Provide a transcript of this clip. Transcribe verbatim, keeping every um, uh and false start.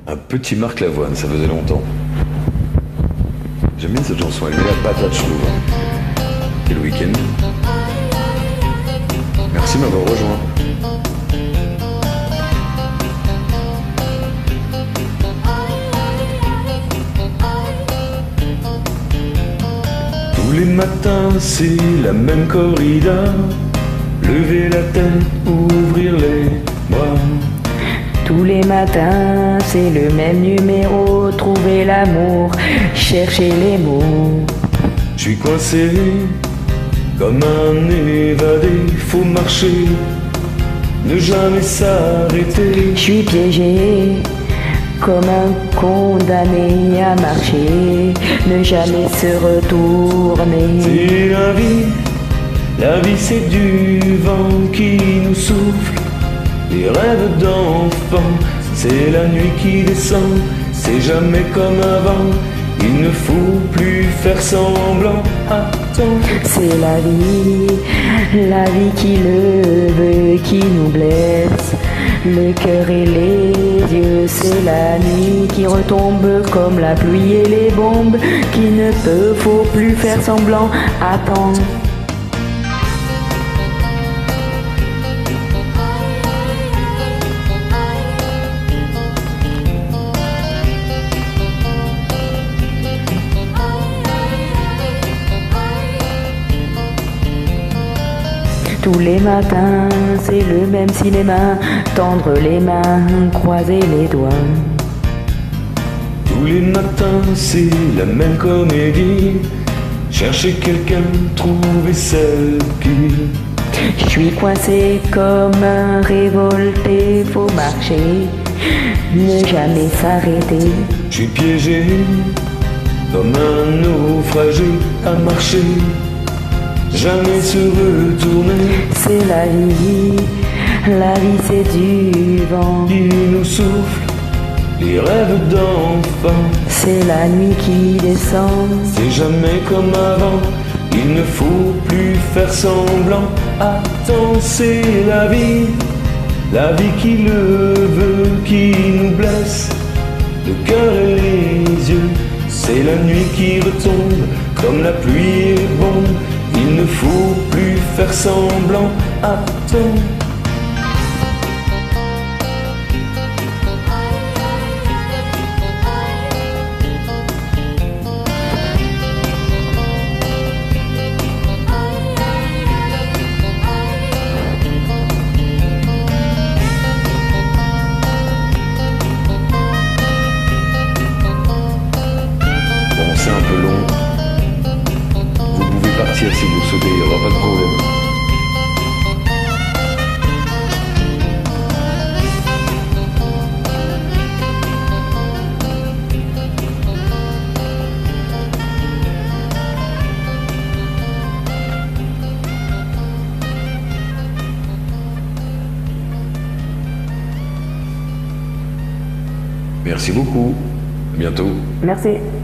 Un petit Marc Lavoine, ça faisait longtemps. J'aime bien cette chanson, elle met la patate, je trouve. Quel week-end. Merci de m'avoir rejoint. Tous les matins, c'est la même corrida. Lever la tête, ouvrir les bras. Tous les matins, c'est le même numéro. Trouver l'amour, chercher les mots. Je suis coincé comme un évadé. Faut marcher, ne jamais s'arrêter. Je suis piégé comme un condamné à marcher, ne jamais se retourner. C'est la vie, la vie c'est du vent qui nous souffle. Les rêves d'enfants, c'est la nuit qui descend. C'est jamais comme avant, il ne faut plus faire semblant. Attends, c'est la vie, la vie qui le veut, qui nous blesse. Le cœur et les yeux, c'est la nuit qui retombe comme la pluie et les bombes, qui ne peut, faut plus faire semblant. Attends. Tous les matins, c'est le même cinéma, tendre les mains, croiser les doigts. Tous les matins, c'est la même comédie. Chercher quelqu'un, trouver celle qui... Je suis coincé comme un révolté, faut marcher, ne jamais s'arrêter. Je suis piégé comme un naufragé à marcher, jamais se retourner. C'est la vie, la vie c'est du vent qui nous souffle, les rêves d'enfants. C'est la nuit qui descend, c'est jamais comme avant, il ne faut plus faire semblant. Attends, c'est la vie, la vie qui le veut, qui nous blesse. Le cœur et les yeux, c'est la nuit qui retombe comme la pluie est bombe. Il ne faut plus faire semblant. Attends. Bon, c'est un peu long. Vous pouvez partir si vous le souhaitez, il n'y aura pas de problème. Merci beaucoup. À bientôt. Merci.